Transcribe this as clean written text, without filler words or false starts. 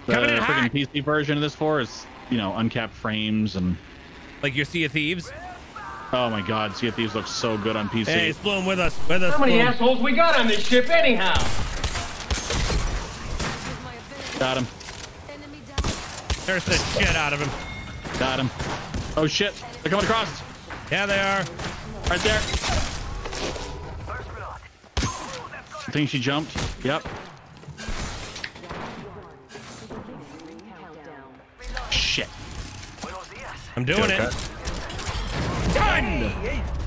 the freaking PC version of this for is, you know, uncapped frames and like your Sea of Thieves. Oh my God, Sea of Thieves looks so good on PC. Hey, Sploom with us. With us. How many Sploom. assholes we got on this ship anyhow? Got him. Curse the shit out of him. Got him. Oh shit, they're coming across. Yeah, they are. Right there. I think she jumped. Yep. Shit. I'm doing it. Done!